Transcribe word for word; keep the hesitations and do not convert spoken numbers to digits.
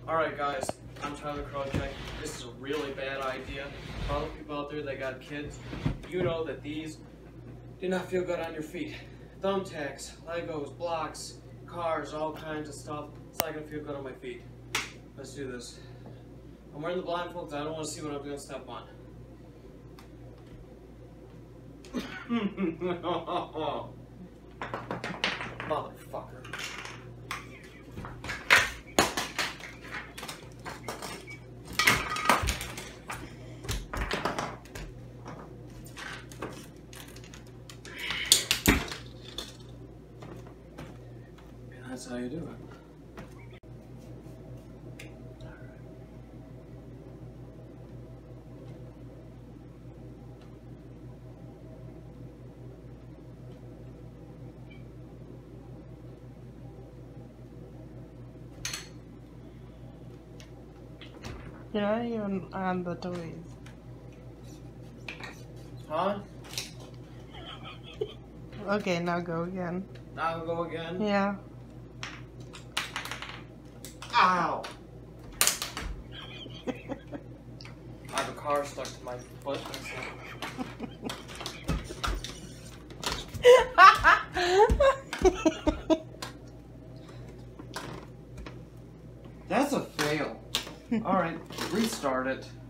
Alright guys, I'm Tyler Crowjack. This is a really bad idea. For all the people out there that got kids, you know that these do not feel good on your feet. Thumbtacks, Legos, blocks, cars, all kinds of stuff. It's not gonna feel good on my feet. Let's do this. I'm wearing the blindfold because I don't want to see what I'm gonna step on. Motherfucker. That's how you do it. You're not even on the toys. Huh? Okay, now go again. Now go again? Yeah. Ow! I have a car stuck to my foot. That's a fail. Alright, restart it.